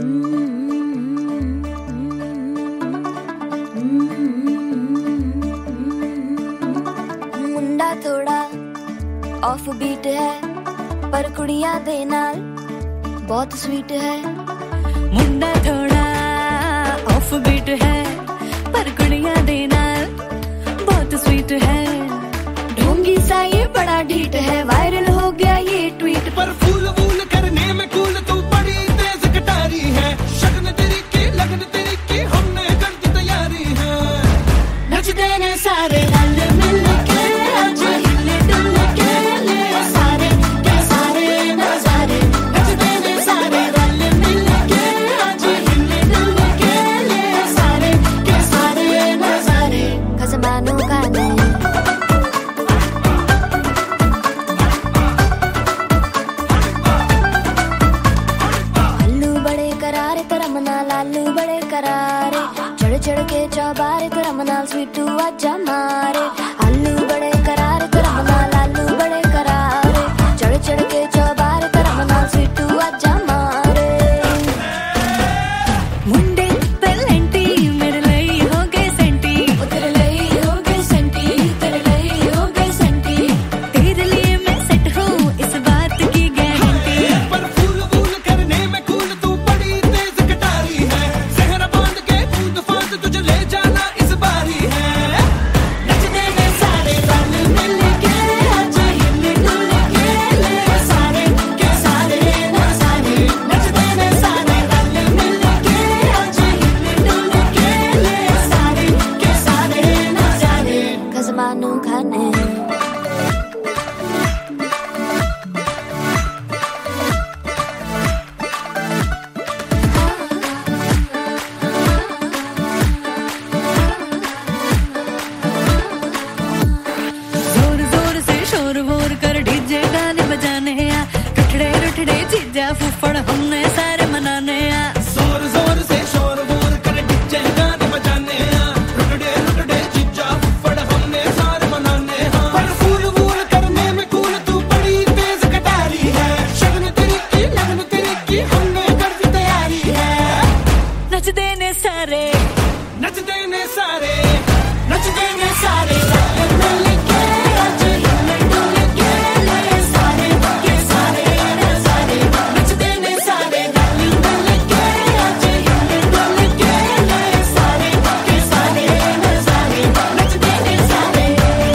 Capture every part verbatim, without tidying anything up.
मुंडा थोड़ा off beat है पर कुड़ियां दे नाल बहुत स्वीट है। मुंडा थोड़ा ऑफ बीट है पर कुड़ियां दे नाल बहुत स्वीट है। ढोंगी सा ये बड़ा ढीठ है, वायरल हो गया ये ट्वीट। पर फूल वूल करने में कूल तू बड़ी तेज कटारी है। शगन तेरी की लगन तेरी की हमने कर दी तैयारी है। नचते ने सारे रल मिल के आज हिले डुल के ले सारे के सारे नजारे। नचते ने सारे रल मिल के आज हिले डुल के ले सारे के सारे नजारे। खसमानू खाने लालू बड़े करारे, चढ़ चढ़ के चौबारे तेरा मनाल स्वीटू आजा मारे। आलू बड़े करारे तेरा मनाल लालू बड़े करारे, चढ़ चढ़ के चौबारे तेरा मनाल स्वीटू आजा मारे। मुंडे पेलेंटी मेरे लिए हो गए सेंटी, तेरे लिए हो गए सेंटी, तेरे लिए हो गए सेंटी। तेरे लिए मैं सेट हूँ इस बात की गारंटी। पर फूल वूल करने में कूल तू बड़ी तेज कटारी है। सहरा बांध के कूद फांद तुझे ले जाना इस बारी है। नचते ने सारे रल मिल के आज हिले डुल के ले सारे के सारे नजारे। नचते ने सारे रल मिल के आज हिले डुल के ले सारे के सारे नजारे। खजमानू खाने जोर जोर से शोर वोर कर डीजे गाने बजाने आ। टुटड़े रुटड़े चीजा फुफड़ हमने सारे मनाने आ। जोर जोर से शोर वोर कर डीजे गाने बजाने हैं। रुटड़े रुटड़े चिज्जा फुफड़ हमने सारे मनाने हैं। पर फूल वूल करने में कूल तू बड़ी तेज कटारी है। शगन तेरी की लगन तेरी की हमने कर दी तैयारी है। नचते ने सारे नचते ने सारे नचते ने सारे रल मिल के आज हिले डुल के ले सारे के सारे नजारे। नचते ने सारे रल मिल के आज हिले डुल के ले सारे के सारे नजारे। नचते ने सारे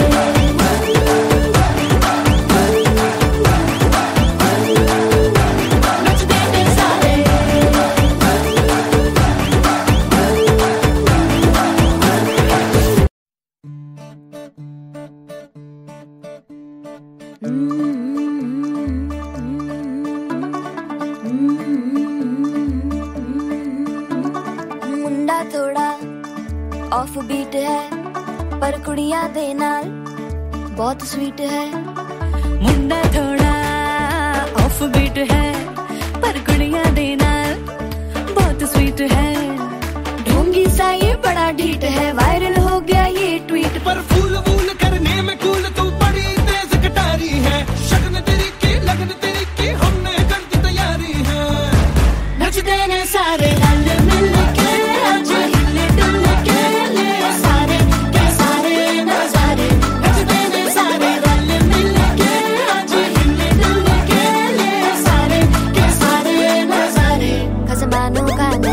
नचते ने सारे मुंडा थोड़ा ऑफ बीट है पर कुड़ियां दे नाल बहुत स्वीट है। मुंडा थोड़ा ऑफ बीट है पर कुड़ियां दे नाल बहुत स्वीट है। ढोंगी सा ये बड़ा ढीठ है, वायरल हो गया ये ट्वीट। पर फूल वूल करने में कूल तू बड़ी तेज कटारी है। शगन तेरी की लगन तेरी की हमने कर दी तैयारी है। नचते ने सारे रल मिल के आज हिले डुल के ले सारे के सारे नजारे। नचते ने सारे रल मिल के आज हिले डुल के ले सारे के सारे नजारे। खजमानू खाने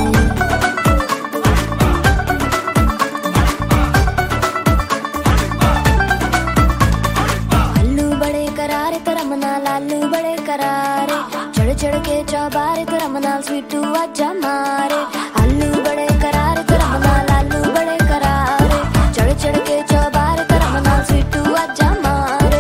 आलू बड़े करारे तेरा मनाल लालू बड़े करारे, चढ़ चढ़ के चौबारे तेरा मनाल स्वीटू आजा मारे। आलू बड़े करारे तेरा मनाल लालू बड़े करारे, चढ़ चढ़ के चौबारे तेरा मनाल स्वीटू आजा मारे।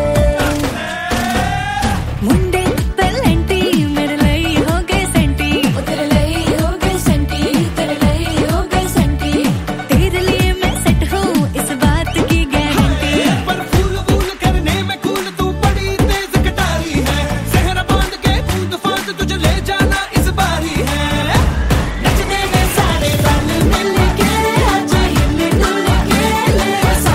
मुंडे पेलेंटी मेरे लिए हो गए सेंटी, तेरे लिए हो गए सेंटी, तेरे लिए हो गए सेंटी। तेरे लिए मैं सेट हूँ इस बात की गारंटी। पर फूल वूल करने में कूल तू बड़ी तेज कटारी है। सहरा बांध के कूद फांद तुझे ले जाना इस बारी है। नचते ने सारे रल मिल के आज हिले डुल के ले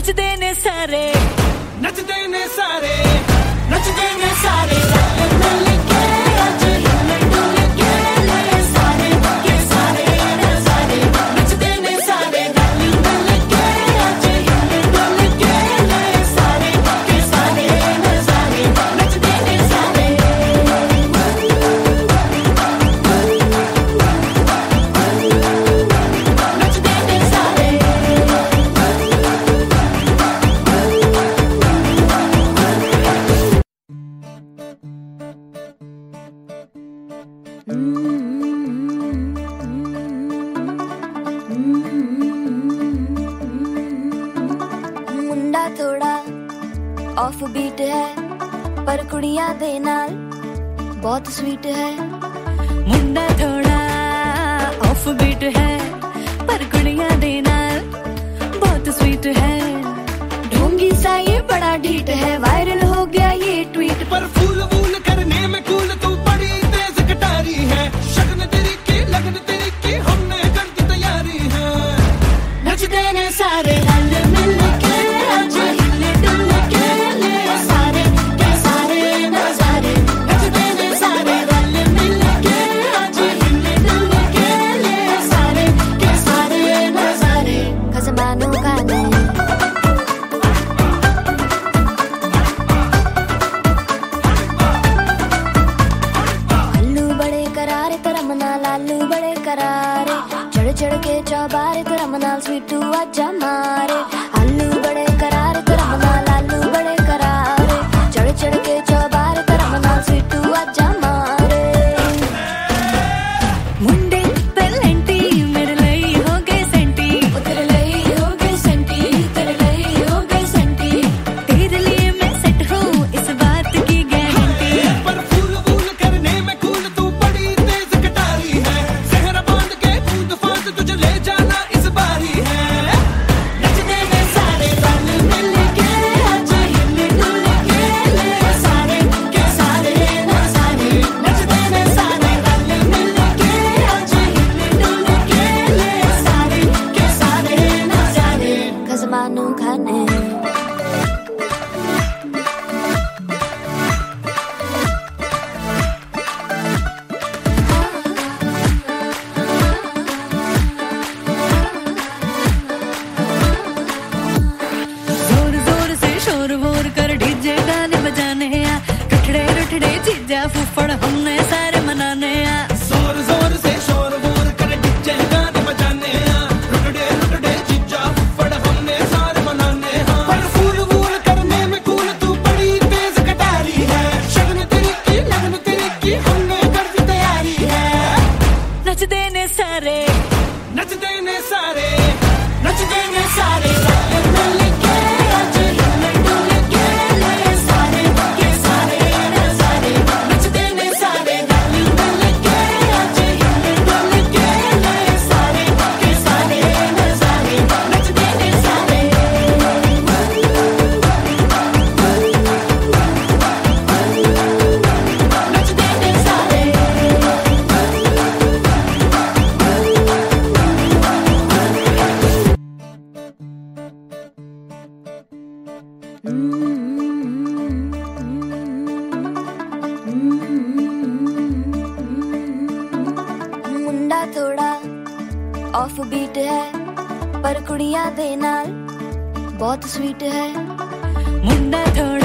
नचदे ने सारे नचदे ने सारे नचदे ने सारे रल मिल के आज हिल डुल के ले सारे के सारे नजारे नचदे ने सारे रल मिल के आज हिल डुल के ले सारे के सारे नजारे नचदे ने सारे नचदे ने सारे मुंडा थोड़ा ऑफ बीट है पर कुड़ियां दे नाल बहुत स्वीट है मुंडा थोड़ा ऑफ बीट है पर कुड़ियां दे नाल बहुत स्वीट है ढोंगी सा ये बड़ा ढीठ है वायरल हो गया ये ट्वीट पर फूल वूल करने में कूल तू बड़ी तेज कटारी है शगन तेरी की लगन तेरी की हमने कर दी तैयारी है नचदे ने सारे रल मिल के आज हिल डुल के ले सारे के सारे नजारे नचदे ने सारे रल मिल के आज हिल डुल के ले सारे के सारे नजारे खसमानों का ने अल्लू बड़े करारे तेरा मना लालू बड़े करारे चढ़ चढ़ के चौबारे तेरा मना स्वीटू आजा मारे अल्लू बड़े करारे तेरा मना लालू बड़े करारे चढ़ चढ़ के चौबारे तेरा मना स्वीटू आजा मारे मुंडे पेलेंटी मेरे ਲਈ हो गए सेंटी ओ तेरे ਲਈ हो गए सेंटी तेरे ਲਈ हो गए सेंटी तेरे लिए मैं सेट हूँ इस बात की गारंटी पर फूल वूल करने में कूल तू बड़ी तेज कटारी है सहरा बांध के कूद फांद तुझे ले जाना इस बारी है नचदे ने सारे रल मिल के आज हिल डुल के ले सारे के सारे नजारे नचदे ने सारे रल मिल के आज हिल डुल के ले सारे के सारे नजारे खसमानों खाने जोर जोर से शोर वोर कर डीजे गाने बजाने आ कठड़े रुठड़े जीजा फुफड़ हमने सारे मनाने आ जोर जोर से शोर वोर कर डीजे गाने बजाने हैं रुकड़े रुकड़े जीजा फुफड़ हमने सारे मनाने हैं पर फूल वूल करने में कूल तू बड़ी तेज कटारी है शगन तेरी की लगन तेरी की हमने कर दी तैयारी है नचदे ने सारे नचदे ने सारे नचदे ने सारे रल मिल के आज हिल डुल के ले सारे के सारे नजारे नचदे ने सारे रल मिल के आज हिल डुल के ले सारे के सारे नजारे नचदे ने सारे नचदे ने सारे मुंडा थोड़ा ऑफ बीट है पर कुड़ियां दे नाल बहुत स्वीट है मुंडा थोड़ा